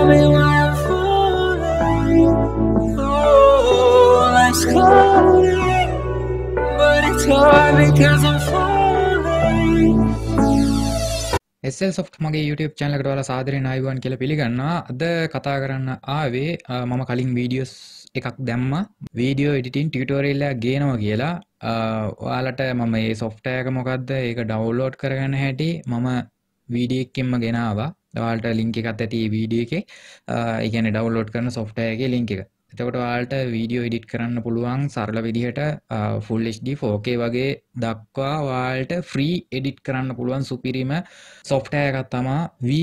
me why I'm falling. Oh, life's calling, but it's hard because I'm falling. SL Soft මගේ YouTube channel එකට ඔයාලා සාදරයෙන් ආයුබෝවන් කියලා පිළිගන්නවා. අද කතා කරන්න ආවේ මම කලින් වීඩියෝස් එකක් දැම්මා. වීඩියෝ එඩිටින් ටියුටෝරියල් එකක් ගේනවා කියලා. ඔයාලට මම මේ software එක මොකද්ද? ඒක download කරගන්න හැටි මම වීඩියෝ එකකින්ම ගෙනාවා. ඔයාලට link එකක් ඇති මේ වීඩියෝ එකේ. ඒ කියන්නේ download කරන software එකේ link එක. එතකොට ඔයාලට වීඩියෝ එඩිට් කරන්න පුළුවන් සරල විදිහට full HD 4K වගේ දක්වා ඔයාලට free edit කරන්න පුළුවන් සුපිරිම software එකක් තමයි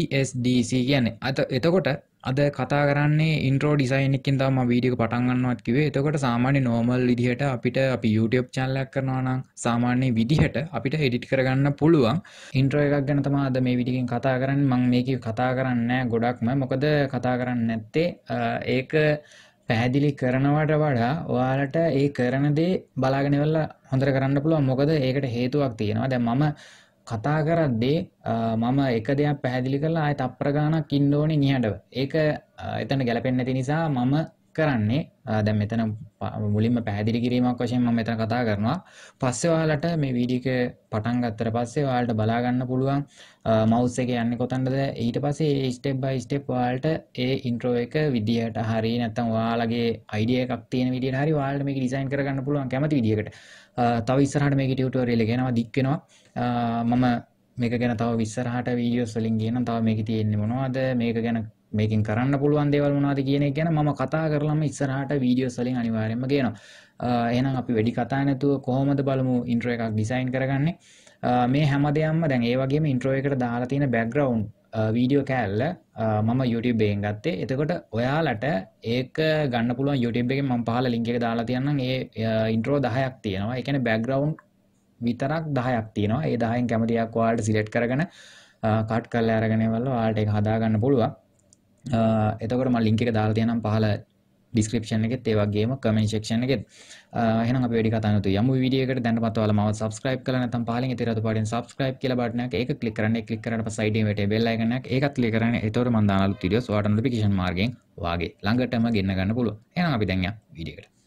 VSDC කියන්නේ. එතකොට අද කතා කරන්නේ intro design එකකින් තමයි මම වීඩියෝ එක පටන් ගන්නවත් කිව්වේ. එතකොට සාමාන්‍ය normal විදිහට අපි YouTube channel එකක් කරනවා නම් සාමාන්‍ය විදිහට අපිට edit කරගන්න පුළුවන් intro එකක් ගැන තමයි අද මේ වීඩියෝ එකෙන් කතා කරන්නේ. මම මේකේ කතා කරන්නේ නැහැ ගොඩක්ම. මොකද කතා කරන්නේ නැත්තේ ඒක පැහැදිලි කරනවට වඩා ඔයාලට ඒ කරන දේ බලාගෙන ඉවරලා හොඳට කරන්න පුළුවන්. මොකද ඒකට හේතුවක් තියෙනවා. දැන් මම කතා කරද්දී මම එක දෙයක් පැහැදිලි කරලා ආයෙ තප්පර ගානක් ඉන්න ඕනේ නිහඬව. ඒක එතන ගැලපෙන්නේ නැති නිසා මම කරන්නේ දැන් මෙතන මුලින්ම පැහැදිලි කිරීමක් වශයෙන් මම මෙතන කතා කරනවා. පස්සේ ඔයාලට මේ වීඩියෝ එක පටන් ගත්තට පස්සේ ඔයාලට බලා ගන්න පුළුවන් මවුස් එකේ යන්නේ කොතනද. ඊට පස්සේ ස්ටෙප් බයි ස්ටෙප් ඔයාලට ඒ ඉන්ට්‍රෝ එක විදියට හරි නැත්නම් ඔයාලගේ අයිඩියා එකක් තියෙන විදියට හරි ඔයාලට මේක ඩිසයින් කරගන්න පුළුවන් කැමති විදියකට. තව ඉස්සරහට මේකේ ටියුටෝරියල් එක එනවා දික් වෙනවා. මම මේක ගැන තව ඉස්සරහට වීඩියෝස් වලින් කියනවා. තව මේකේ තියෙන්නේ මොනවද, මේක ගැන මේකෙන් කරන්න පුළුවන් දේවල් මොනවද කියන එක ගැන මම කතා කරලාම ඉස්සරහට වීඩියෝස් වලින් අනිවාර්යයෙන්ම කියනවා. එහෙනම් අපි වැඩි කතා නැතුව කොහොමද බලමු ඉන්ට්‍රෝ එකක් ඩිසයින් කරගන්නේ. මේ හැම දෙයක්ම දැන් ඒ වගේම ඉන්ට්‍රෝ එකට දාලා තියෙන බෑග්ග්‍රවුන්ඩ් වීඩියෝ කෑල්ල මම YouTube එකෙන් ගත්තේ. එතකොට ඔයාලට ඒක ගන්න පුළුවන් YouTube එකෙන් මම පහළ link එක දාලා තියන්නම්. ඒ ඉන්ට්‍රෝ 10ක් තියෙනවා. ඒ කියන්නේ බෑග්ග්‍රවුන්ඩ් විතරක් 10ක් තියෙනවා. ඒ 10න් කැමති එකක් ඔයාලට සිලෙක්ට් කරගෙන කට් කරලා අරගෙන ඉවරලා ඔයාලට ඒක හදා ගන්න පුළුවන්. එතකොට මම link එක දාලා තියන්නම් පහළ description එකෙත් ඒ වගේම comment section එකෙත්. එහෙනම් අපි වැඩි කතා නැතුව යමු වීඩියෝ එකට. දැන්පත් ඔයාලා මාව subscribe කරලා නැත්නම් පහලින් ඉතින් රතු පාටින් subscribe කියලා බටන් එක ඒක click කරන්න. ඒක click කරාට පස්සේ side එකේ වැටේ bell icon එක ඒකත් click කරන්න. එතකොට මම දාන අලුත් videos ඔයාලට notification මාර්ගයෙන් වාගේ ළඟටම ගෙන්න ගන්න පුළුවන්. එහෙනම් අපි දැන් යමු වීඩියෝ එකට.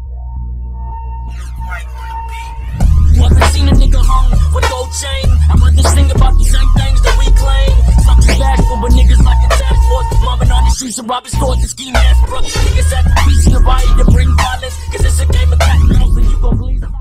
Never seen a nigga hung with gold chain. I'd rather sing about the same things that we claim. Something bashful, but niggas like a task force. Mobbing on the streets and robbing stores and ski mask, bro. Niggas at the beach in the riot to bring violence. Cause it's a game of cat and mouse and you gon' believe it.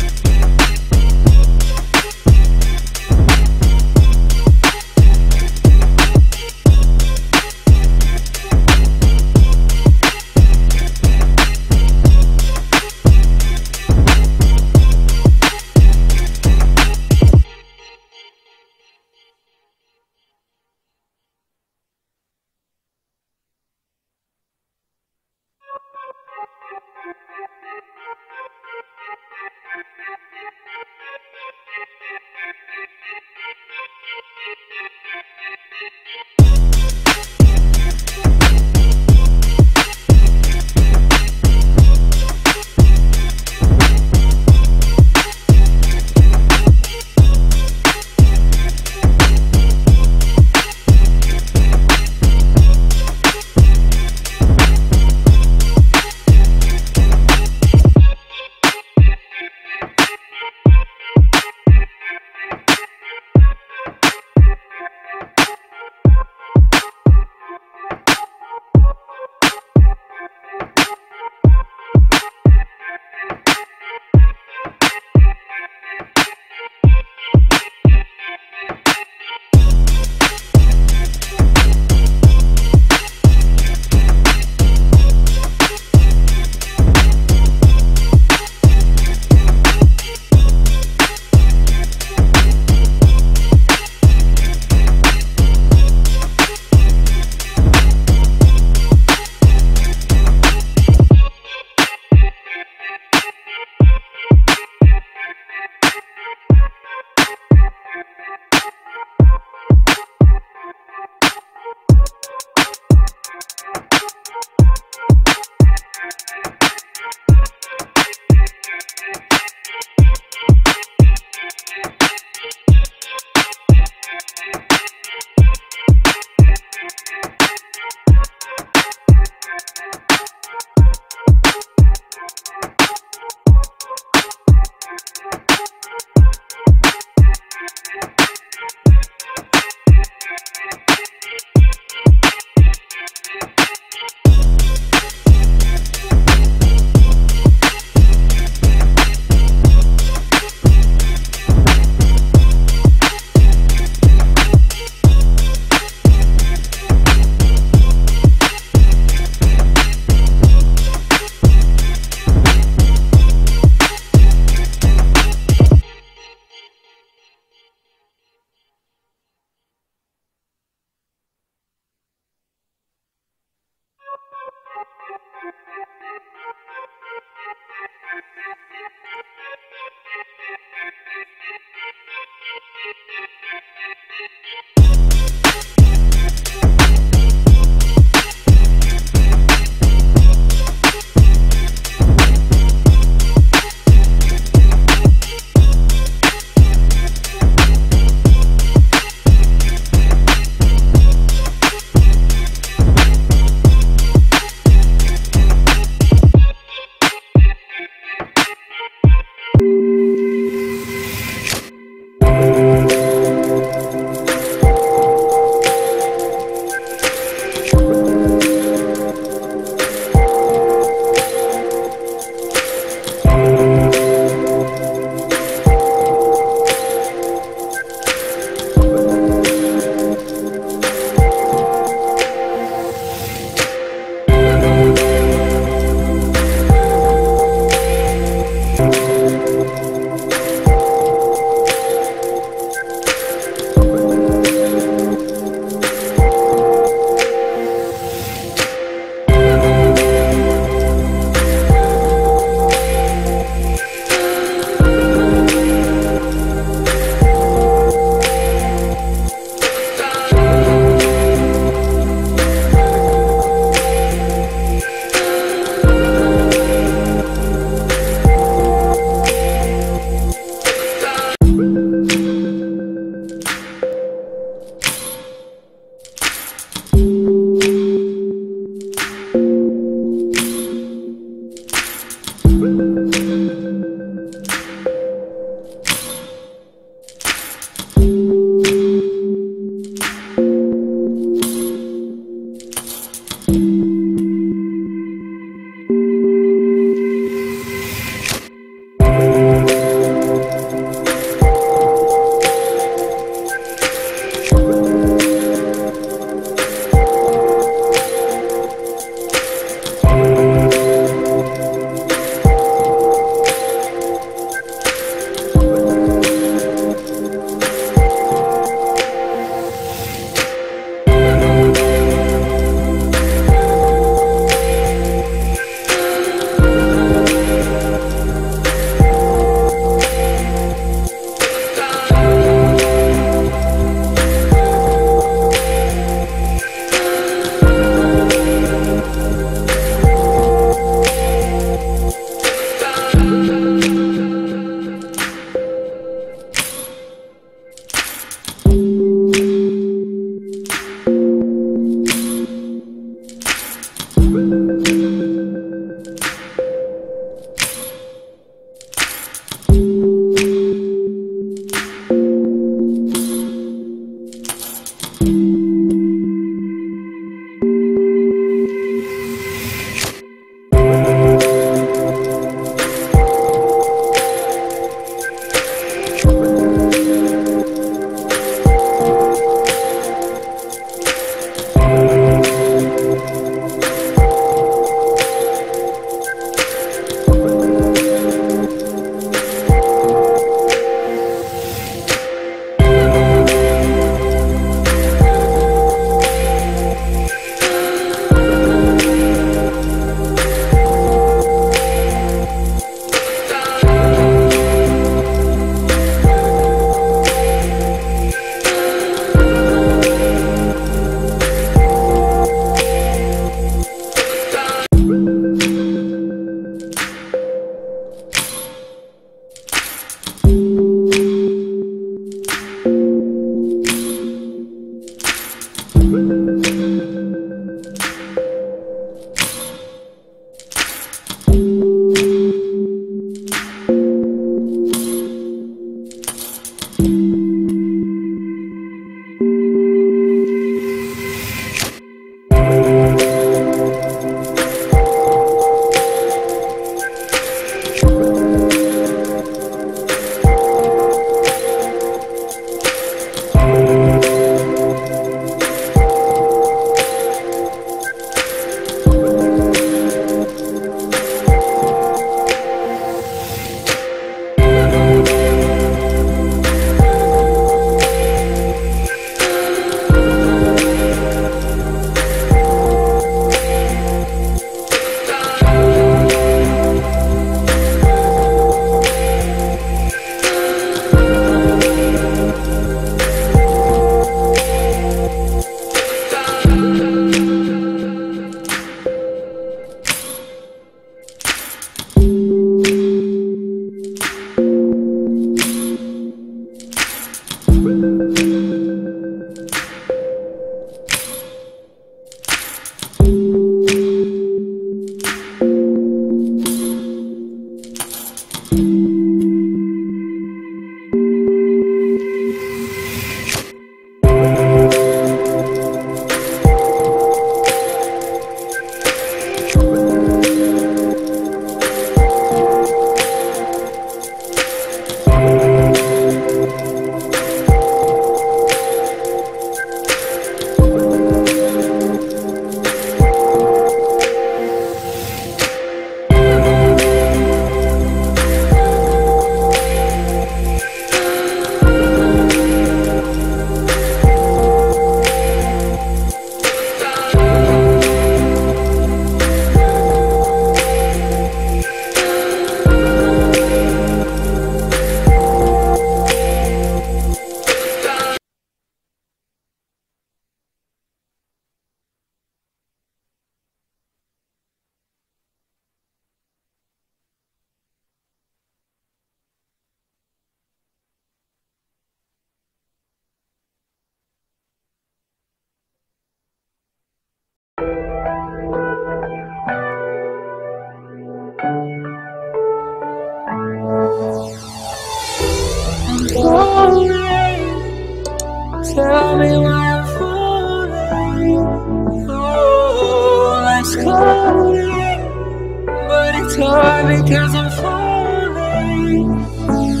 falling. Tell me why I'm falling. Oh, life's calling, but it's hard because I'm falling.